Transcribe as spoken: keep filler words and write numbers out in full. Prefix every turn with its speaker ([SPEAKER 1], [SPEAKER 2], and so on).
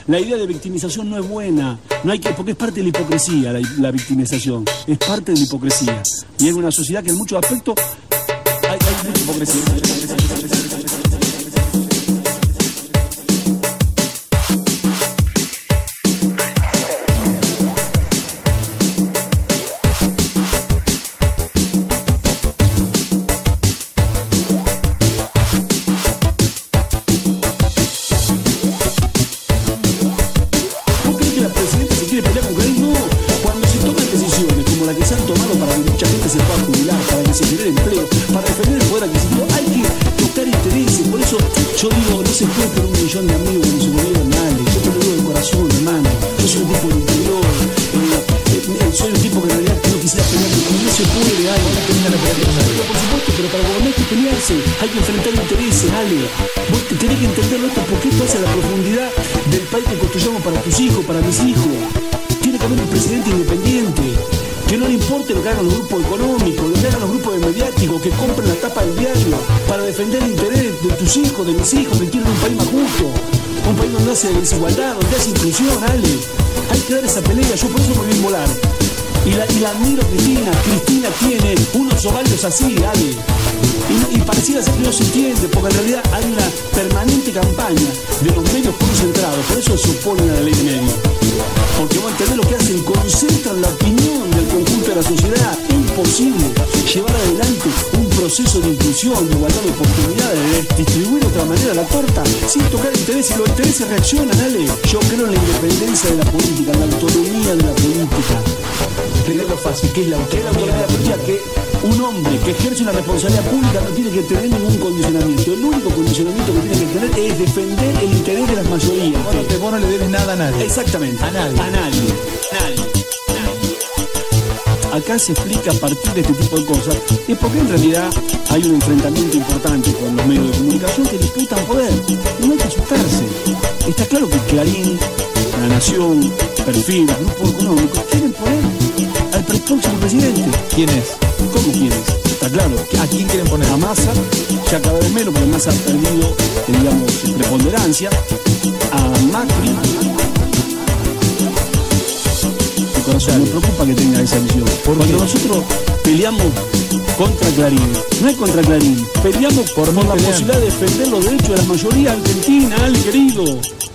[SPEAKER 1] La idea de victimización no es buena, no hay que, porque es parte de la hipocresía la, la victimización, es parte de la hipocresía. Y en una sociedad que en muchos aspectos hay, hay mucha hipocresía. Yo digo, no se puede por un millón de amigos que no se volvieron nadie. Yo te lo digo de corazón, hermano. Yo soy un tipo de interior. Eh, eh, soy un tipo que en realidad no quisiera pelear, porque no se puede, Ale. No tenía la pero por supuesto, pero para gobernar hay que pelearse. Hay que enfrentar intereses, Ale. Vos te tenés que entenderlo esto, porque esto hace la profundidad del país que construyamos para tus hijos, para mis hijos. Tiene que haber un presidente independiente. Que no le importe lo que hagan los grupos económicos, lo que hagan los grupos mediáticos, que compren la tapa del diario para defender el interés de tus hijos, de mis hijos, que quieren un país más justo, un país donde hace desigualdad, donde hace inclusión, Ale. Hay que dar esa pelea, yo por eso me voy a inmolar. Y la, y la admiro, Cristina. Cristina tiene unos ovarios así, Ale. Y, y pareciera ser que no se entiende, porque en realidad hay una permanente campaña de los medios concentrados, por eso se oponen a la ley de medios. Porque vos entendés lo que hacen, concentran la opinión del conjunto de la sociedad. Es imposible llevar adelante un proceso de inclusión, de igualdad de oportunidades, de distribuir de otra manera la torta sin tocar intereses. Los intereses reaccionan, Ale. Yo creo en la independencia de la política, en la autonomía de la política. Tenerlo fácil, que es la autonomía de la política, que un hombre que ejerce una responsabilidad pública no tiene que tener ningún condicionamiento. El único condicionamiento que tiene que tener es defender el interés de las mayorías.
[SPEAKER 2] Vos no, te, vos no le debes nada a nadie.
[SPEAKER 1] Exactamente.
[SPEAKER 2] A nadie.
[SPEAKER 1] A nadie. Nadie. Acá se explica a partir de este tipo de cosas, es porque en realidad hay un enfrentamiento importante con los medios de comunicación que disputan poder. Y no hay que asustarse. Está claro que Clarín, La Nación, Perfil, grupos económicos quieren poner al próximo presidente.
[SPEAKER 2] ¿Quién es?
[SPEAKER 1] ¿Cómo quién es? Está claro.
[SPEAKER 2] ¿A quién quieren poner?
[SPEAKER 1] A Massa, ya cada vez menos, porque Massa ha perdido, digamos, preponderancia. A Macri. Corazón, me preocupa que tenga esa visión. Cuando nosotros peleamos contra Clarín, no es contra Clarín, peleamos por, por la pelean? posibilidad de defender los derechos de la mayoría argentina, Ale querido.